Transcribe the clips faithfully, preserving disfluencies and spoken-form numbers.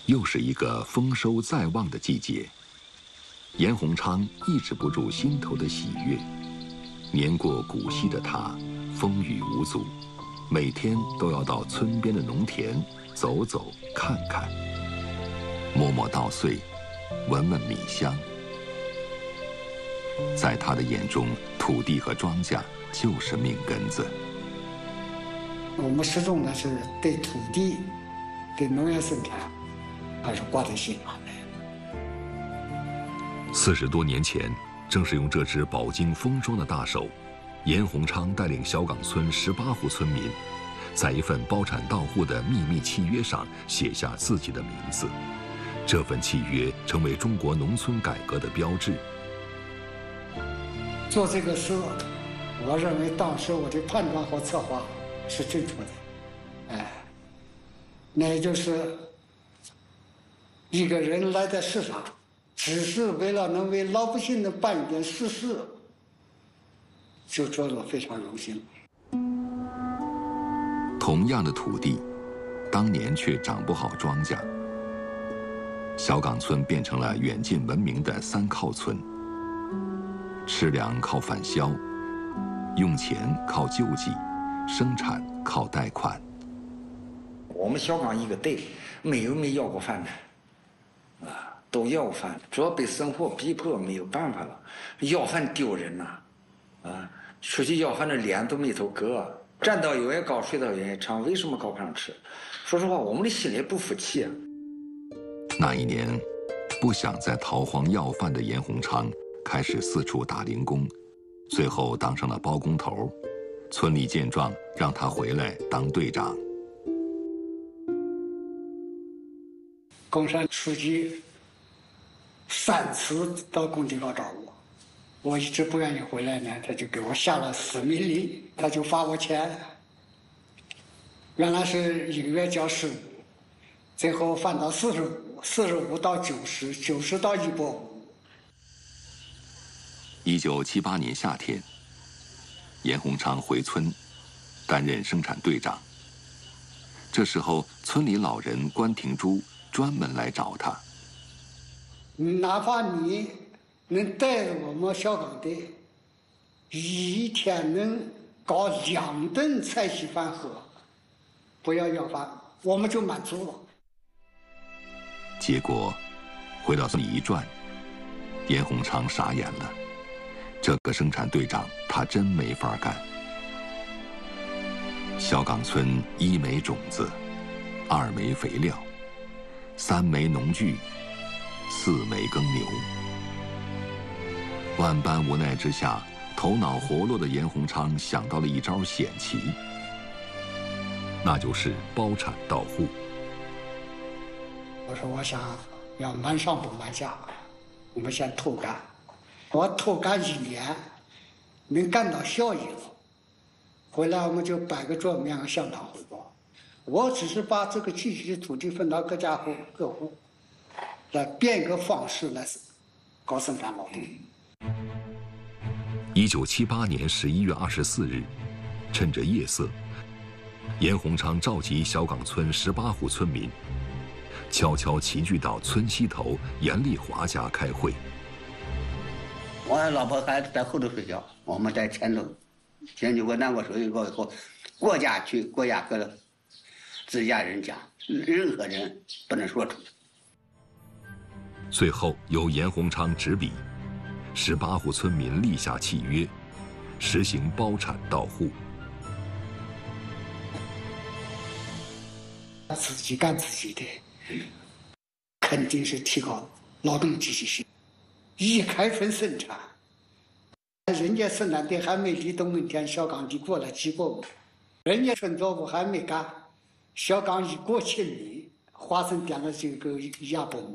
又是一个丰收在望的季节，严洪昌抑制不住心头的喜悦。年过古稀的他，风雨无阻，每天都要到村边的农田走走看看，摸摸稻穗，闻闻米香。在他的眼中，土地和庄稼就是命根子。 我们始终呢是对土地、对农业生产还是挂在心上的。 四十多年前，正是用这只饱经风霜的大手，严洪昌带领小岗村十八户村民，在一份包产到户的秘密契约上写下自己的名字。这份契约成为中国农村改革的标志。 做这个事，我认为当时我的判断和策划是正确的。哎，那也就是一个人来在世上，只是为了能为老百姓的办一点实事，就做得非常荣幸。 同样的土地，当年却长不好庄稼。小岗村变成了远近闻名的三靠村。吃粮靠返销，用钱靠救济，生产靠贷款。 我们小岗一个队没有没要过饭的，啊，都要饭，主要被生活逼迫，没有办法了。要饭丢人呐，啊，出去要饭的脸都没头割，站到远高，睡到远长，为什么高不上吃？说实话，我们的心里不服气啊。 那一年，不想再逃荒要饭的严洪昌开始四处打零工，最后当上了包工头。村里见状，让他回来当队长。 工山书记三次到工地上找我，我一直不愿意回来呢，他就给我下了死命令，他就发我钱。原来是一个月交十五，最后翻到四十五，四十五到九十，九十到一百五。 一九七八年夏天，严洪昌回村，担任生产队长。这时候，村里老人关廷珠专门来找他。 哪怕你能带着我们小岗队，一天能搞两顿菜稀饭喝，不要要饭，我们就满足了。 结果，回到村里一转，严洪昌傻眼了。这个生产队长，他真没法干。小岗村一没种子，二没肥料，三没农具，四没耕牛。万般无奈之下，头脑活络的严洪昌想到了一招险棋，那就是包产到户。 我说我想要满上不满下，我们先偷干。我偷干一年，能干到效益了，回来我们就摆个桌面向他汇报。我只是把这个具体的土地分到各家户各户，来变一个方式来搞生产矛盾。 一九七八年十一月二十四日，趁着夜色，严洪昌召集小岗村十八户村民，悄悄齐聚到村西头严丽华家开会。 我老婆孩子在后头睡觉，我们在前头。先就我拿过手机过以后，国家去国家和自家人讲，任何人不能说出去。 最后由严洪昌执笔，十八户村民立下契约，实行包产到户。 自己干自己的，肯定是提高劳动积极性。一开春生产，人家生产队还没立冬门天，小岗地过了几百亩，人家春作物还没干，小岗一过千米，花生点了这个一百亩。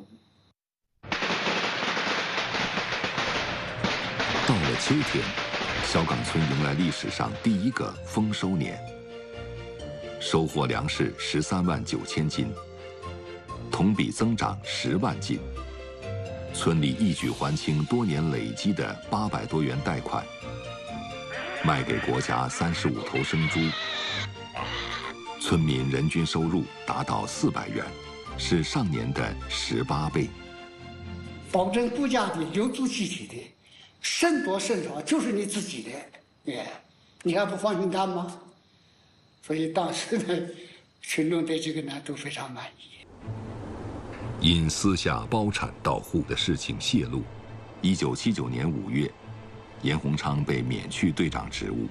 到了秋天，小岗村迎来历史上第一个丰收年，收获粮食十三万九千斤，同比增长十万斤。村里一举还清多年累积的八百多元贷款，卖给国家三十五头生猪，村民人均收入达到四百元。 是上年的十八倍。 保证国家的留住集体的，剩多剩少就是你自己的，耶，你还不放心干吗？所以当时呢，群众对这个呢都非常满意。 因私下包产到户的事情泄露，一九七九年五月，严鸿昌被免去队长职务。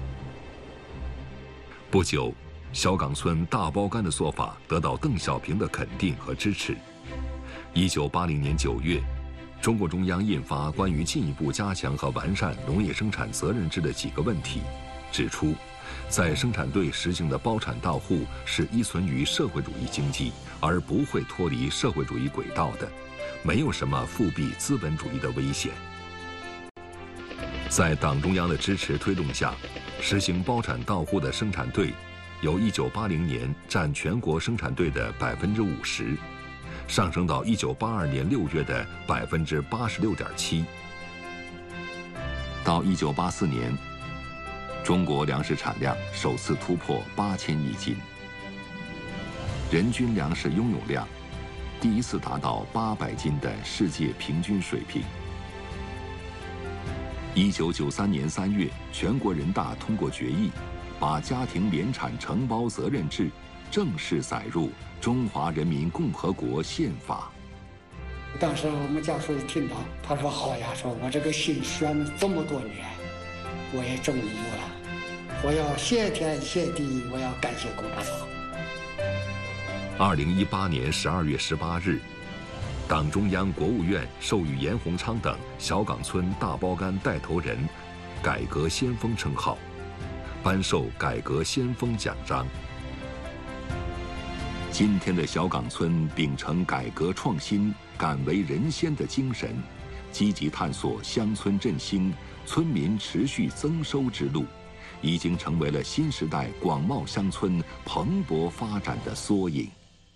不久，小岗村大包干的做法得到邓小平的肯定和支持。一九八零年九月，中共中央印发关于进一步加强和完善农业生产责任制的几个问题，指出，在生产队实行的包产到户是依存于社会主义经济，而不会脱离社会主义轨道的，没有什么复辟资本主义的危险。在党中央的支持推动下，实行包产到户的生产队，由一九八零年占全国生产队的百分之五十，上升到一九八二年六月的百分之八十六点七。到一九八四年，中国粮食产量首次突破八千亿斤，人均粮食拥有量第一次达到八百斤的世界平均水平。一九九三年三月，全国人大通过决议，把家庭联产承包责任制正式载入中华人民共和国宪法。 当时我们家属一听到，他说：“好呀，说我这个心悬了这么多年，我也终于有了。我要谢天谢地，我要感谢共产党。” 二零一八年十二月十八日，党中央、国务院授予严鸿昌等小岗村大包干带头人“改革先锋”称号，颁授改革先锋奖章。今天的小岗村秉承改革创新、敢为人先的精神，积极探索乡村振兴、村民持续增收之路，已经成为了新时代广袤乡村蓬勃发展的缩影。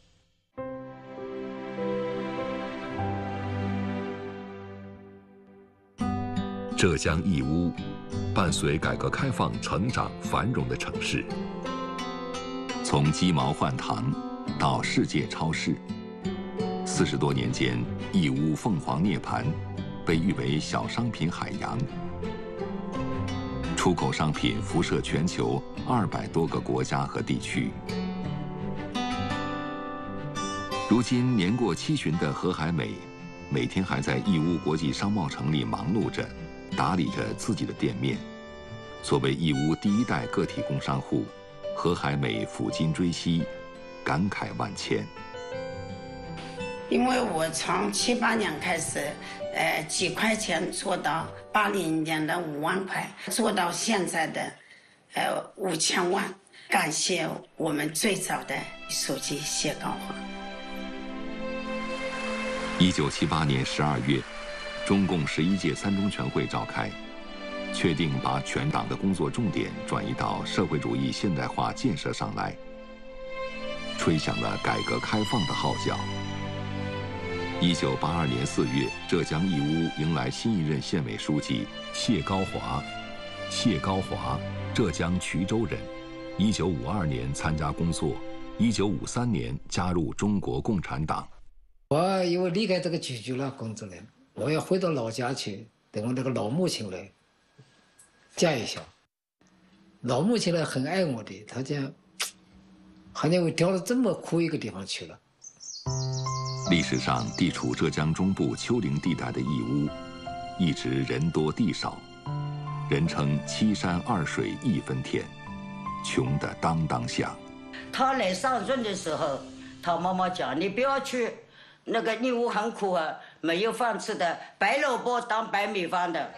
浙江义乌，伴随改革开放成长繁荣的城市。从鸡毛换糖到世界超市，四十多年间，义乌凤凰涅槃被誉为小商品海洋，出口商品辐射全球二百多个国家和地区。如今年过七旬的何海美，每天还在义乌国际商贸城里忙碌着，打理着自己的店面。作为义乌第一代个体工商户，何海美抚今追昔，感慨万千。 因为我从七八年开始，呃，几块钱做到八零年的五万块，做到现在的，呃，五千万。感谢我们最早的书记谢高华。 一九七八年十二月，中共十一届三中全会召开，确定把全党的工作重点转移到社会主义现代化建设上来，吹响了改革开放的号角。一九八二年四月，浙江义乌迎来新一任县委书记谢高华。谢高华，浙江衢州人，一九五二年参加工作，一九五三年加入中国共产党。 我因为离开这个衢州了工作了，我要回到老家去，等我那个老母亲来见一下。老母亲呢很爱我的，她讲，好像我调到这么苦一个地方去了。 历史上地处浙江中部丘陵地带的义乌，一直人多地少，人称七山二水一分田，穷得当当响。 他来上任的时候，他妈妈讲：“你不要去，那个义乌很苦啊，没有饭吃的，白萝卜当白米饭的。”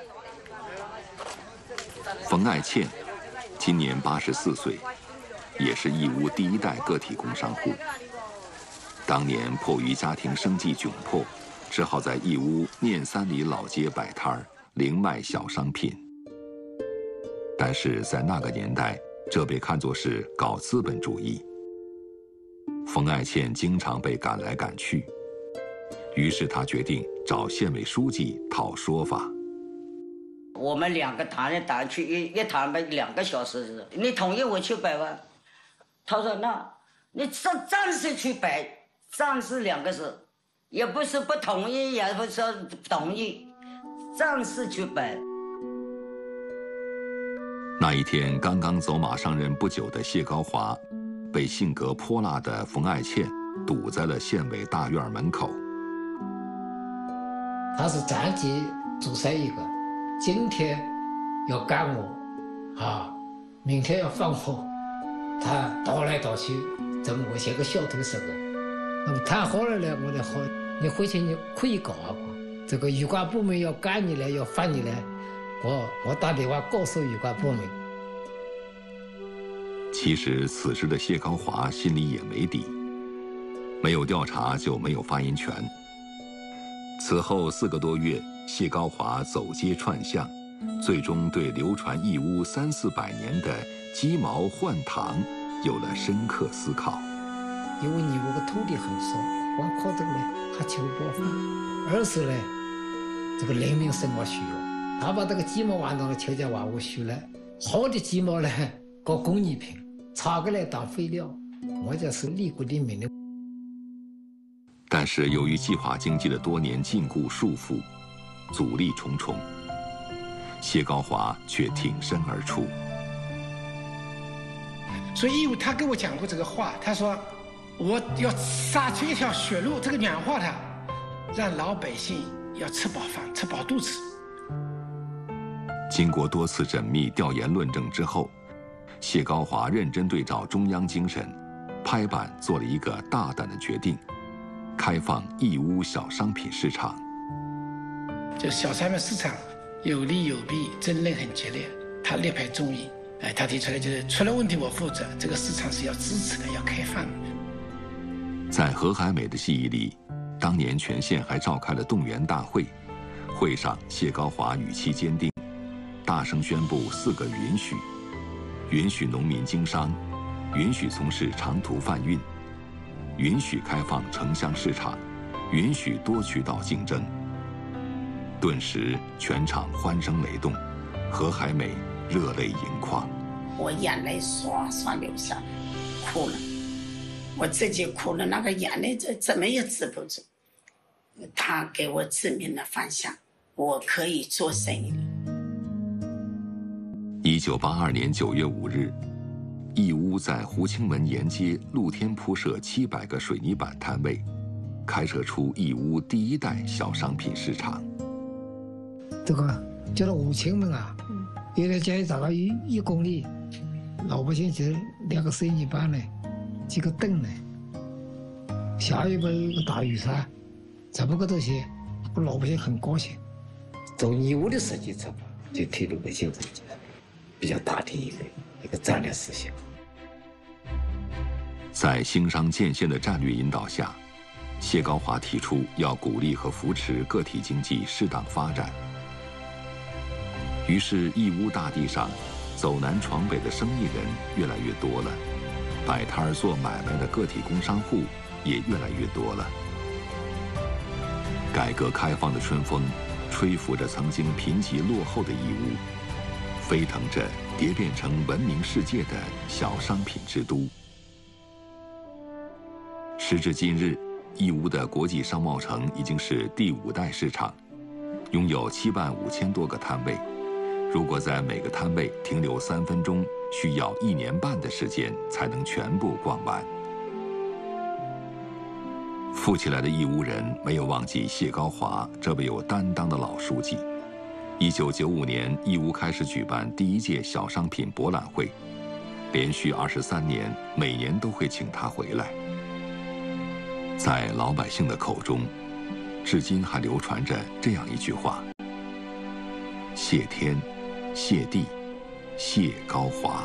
冯爱倩今年八十四岁，也是义乌第一代个体工商户。当年迫于家庭生计窘迫，只好在义乌念三里老街摆摊儿，零卖小商品。但是在那个年代，这被看作是搞资本主义。冯爱倩经常被赶来赶去，于是她决定找县委书记讨说法。 我们两个谈来谈去，一一谈吧两个小时。你同意我去摆吗？他说：“那你暂暂时去摆， 仗势两个字，也不是不同意，也不是说同意，仗势去摆。 那一天，刚刚走马上任不久的谢高华，被性格泼辣的冯爱倩堵在了县委大院门口。 他是战绩主赛一个，今天要赶我，啊，明天要放我，他倒来倒去，这么我像个小偷似的。那么谈好了呢，我就好，你回去你可以搞啊，这个有关部门要赶你来，要烦你来。我我打电话告诉有关部门。 其实此时的谢高华心里也没底，没有调查就没有发言权。此后四个多月，谢高华走街串巷，最终对流传义乌三四百年的鸡毛换糖有了深刻思考。 因为你我个土地很少，光靠这个呢还吃不饱饭。二是呢，这个人民生活需要。他把这个鸡毛换到了邱家万物区了，好的鸡毛呢搞工艺品，差个来当肥料，我这是利国利民的。 但是由于计划经济的多年禁锢束缚，阻力重重，谢高华却挺身而出。 所以义乌他跟我讲过这个话，他说我要杀出一条血路，这个软化它，让老百姓要吃饱饭，吃饱肚子。 经过多次缜密调研论证之后，谢高华认真对照中央精神，拍板做了一个大胆的决定：开放义乌小商品市场。 就小商品市场有利有弊，争论很激烈。他力排众议，哎，他提出来就是出了问题我负责，这个市场是要支持的，要开放的。 在何海美的记忆里，当年全县还召开了动员大会，会上谢高华语气坚定，大声宣布四个允许：允许农民经商，允许从事长途贩运，允许开放城乡市场，允许多渠道竞争。顿时全场欢声雷动，何海美热泪盈眶， 我眼泪刷刷流下来，哭了，我自己哭了，那个眼泪这怎么也止不住。他给我指明了方向，我可以做生意了。 一九八二年九月五日，义乌在胡清门沿街露天铺设七百个水泥板摊位，开设出义乌第一代小商品市场。 这个叫做胡清门啊，原来街大概一一公里，老百姓就两个水泥板呢，几个凳呢，下一边有个大雨伞，这么个东西，我老百姓很高兴。走义乌的设计策划，就提出个行政阶段比较大的一个一个战略思想。 在兴商建县的战略引导下，谢高华提出要鼓励和扶持个体经济适当发展。于是义乌大地上，走南闯北的生意人越来越多了，摆摊儿做买卖的个体工商户也越来越多了。改革开放的春风，吹拂着曾经贫瘠落后的义乌，飞腾着蝶变成闻名世界的小商品之都。时至今日，义乌的国际商贸城已经是第五代市场，拥有七万五千多个摊位。如果在每个摊位停留三分钟，需要一年半的时间才能全部逛完。富起来的义乌人没有忘记谢高华这位有担当的老书记。一九九五年，义乌开始举办第一届小商品博览会，连续二十三年，每年都会请他回来。在老百姓的口中，至今还流传着这样一句话：谢天，谢地，谢高华。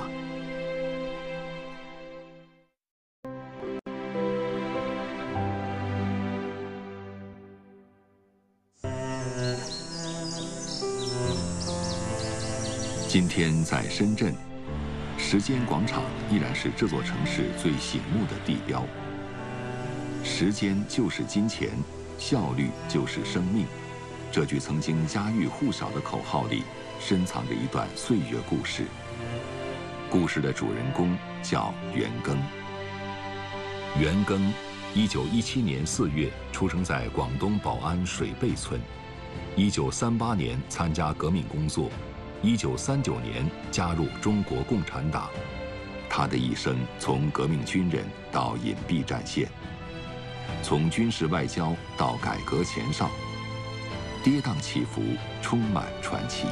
今天在深圳，时间广场依然是这座城市最醒目的地标。时间就是金钱，效率就是生命。这句曾经家喻户晓的口号里，深藏着一段岁月故事。故事的主人公叫袁庚。袁庚， 一九一七年四月出生在广东宝安水贝村，一九三八年参加革命工作，一九三九年加入中国共产党。他的一生从革命军人到隐蔽战线，从军事外交到改革前哨，跌宕起伏，充满传奇。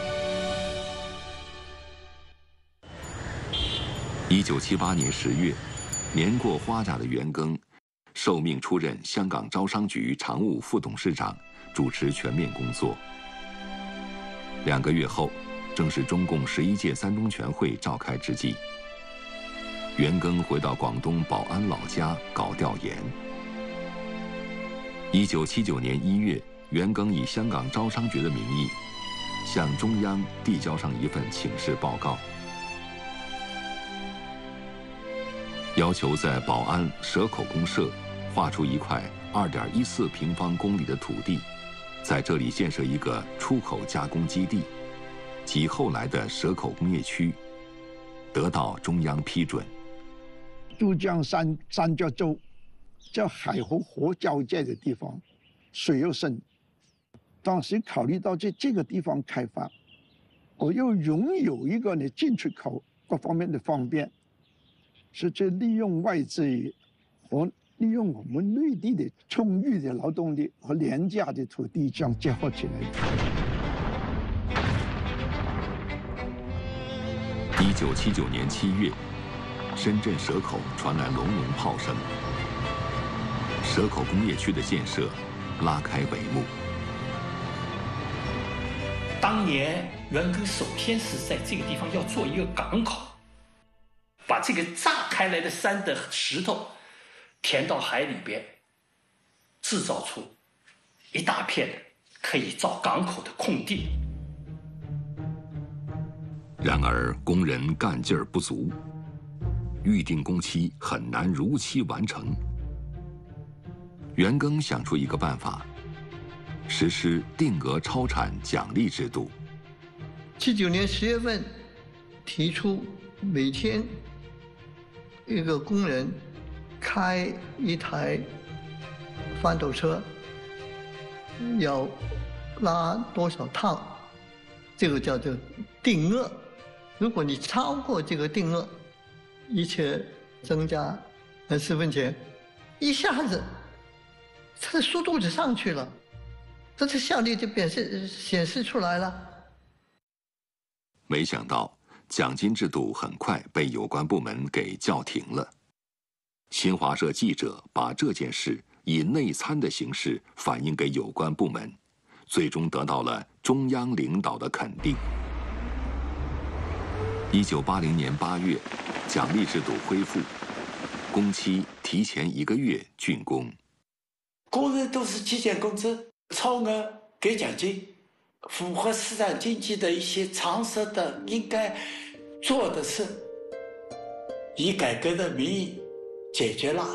一九七八年十月，年过花甲的袁庚受命出任香港招商局常务副董事长，主持全面工作。两个月后，正是中共十一届三中全会召开之际，袁庚回到广东宝安老家搞调研。一九七九年一月，袁庚以香港招商局的名义，向中央递交上一份请示报告，要求在宝安蛇口公社划出一块二点一四平方公里的土地，在这里建设一个出口加工基地，即后来的蛇口工业区，得到中央批准。 珠江三三角洲，叫海和河交界的地方，水又深。当时考虑到这这个地方开发，我又拥有一个呢进出口各方面的方便。是这利用外资和利用我们内地的充裕的劳动力和廉价的土地这样结合起来的。 一九七九年七月，深圳蛇口传来隆隆炮声，蛇口工业区的建设拉开帷幕。 当年袁庚首先是在这个地方要做一个港口。把这个炸开来的山的石头填到海里边，制造出一大片可以造港口的空地。 然而工人干劲儿不足，预定工期很难如期完成。袁庚想出一个办法，实施定额超产奖励制度。 七九年十月份提出每天一个工人开一台翻斗车，要拉多少趟，这个叫做定额。如果你超过这个定额，一切增加呃四分钱，一下子它的速度就上去了，这个效率就显示显示出来了。 没想到奖金制度很快被有关部门给叫停了。新华社记者把这件事以内参的形式反映给有关部门，最终得到了中央领导的肯定。一九八零年八月，奖励制度恢复，工期提前一个月竣工。 工人都是基建工资，超额给奖金。符合市场经济的一些常识的应该做的事，以改革的名义解决了。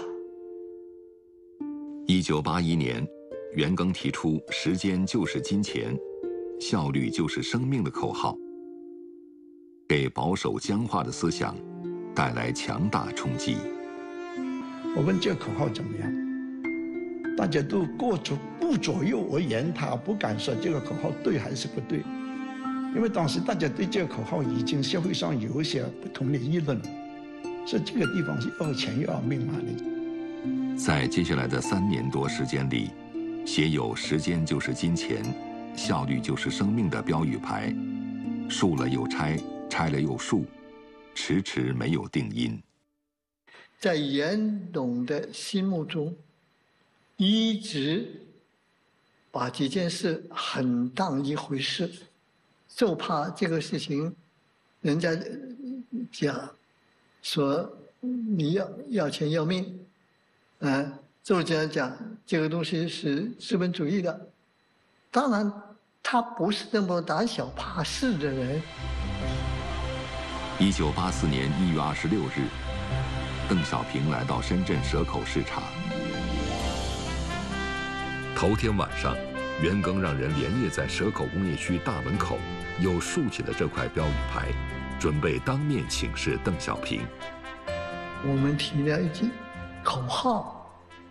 一九八一年，袁庚提出“时间就是金钱，效率就是生命”的口号，给保守僵化的思想带来强大冲击。 我问这个口号怎么样？大家都过左顾左右而言他，不敢说这个口号对还是不对，因为当时大家对这个口号已经社会上有一些不同的议论了，所以这个地方是要钱又要命嘛的。 在接下来的三年多时间里，写有“时间就是金钱，效率就是生命”的标语牌，竖了又拆，拆了又竖，迟迟没有定音。 在袁董的心目中，一直把这件事很当一回事，就怕这个事情，人家讲说你要要钱要命，嗯，就这样讲，这个东西是资本主义的。当然，他不是那么胆小怕事的人。 一九八四年一月二十六日，邓小平来到深圳蛇口视察。头天晚上，袁庚让人连夜在蛇口工业区大门口又竖起了这块标语牌，准备当面请示邓小平。 我们提了一句口号，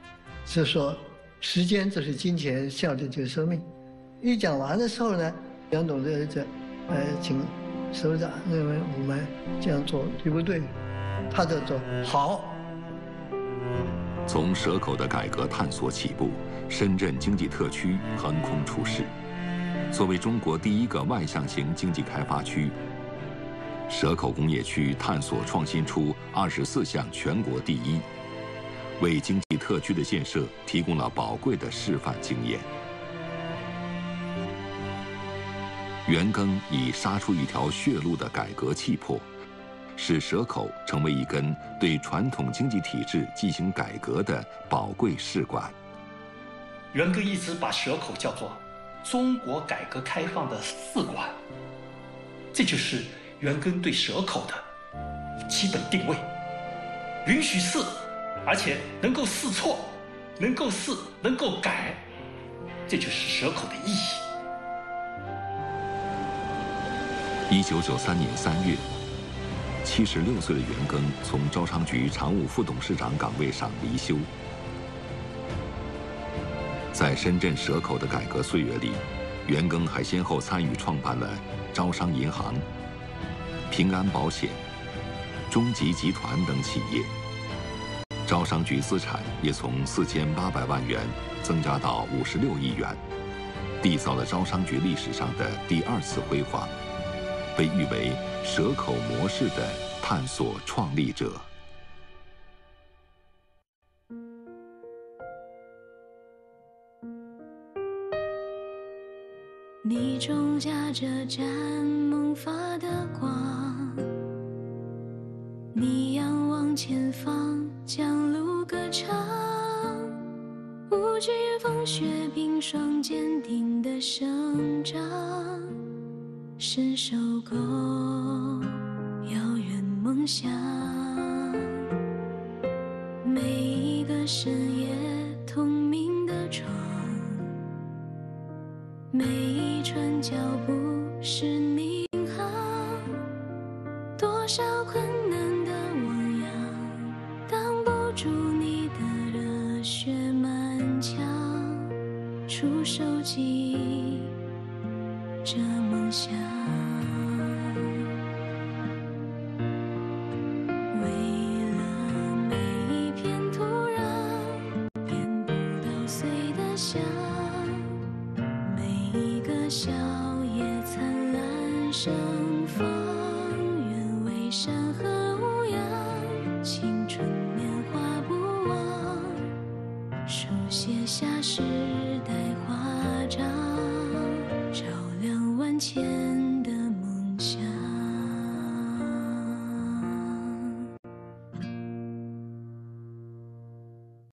是说，时间就是金钱，效率就是生命。一讲完的时候呢，杨董这这，呃，请首长认为我们这样做对不对？他就说好。 从蛇口的改革探索起步，深圳经济特区横空出世。作为中国第一个外向型经济开发区，蛇口工业区探索创新出二十四项全国第一，为经济特区的建设提供了宝贵的示范经验。袁庚已杀出一条血路的改革气魄，使蛇口成为一根对传统经济体制进行改革的宝贵试管。 袁庚一直把蛇口叫做中国改革开放的试管，这就是袁庚对蛇口的基本定位：允许试，而且能够试错，能够试，能够改，这就是蛇口的意义。 一九九三年三月，七十六岁的袁庚从招商局常务副董事长岗位上离休。在深圳蛇口的改革岁月里，袁庚还先后参与创办了招商银行、平安保险、中集集团等企业。招商局资产也从四千八百万元增加到五十六亿元，缔造了招商局历史上的第二次辉煌，被誉为蛇口模式的探索创立者。 你种下这盏萌发的光，你仰望前方，将路歌唱，无惧风雪冰霜，坚定的生长，是收购遥远梦想。每一个深夜通明的窗，每一串脚步是你引航，多少困难的汪洋，挡不住你的热血满腔，出手记着梦想。为了每一片土壤，变不到碎的香，每一个笑靥灿烂盛放，愿为山河无恙，青春年华不忘，书写下时代华章，照亮万千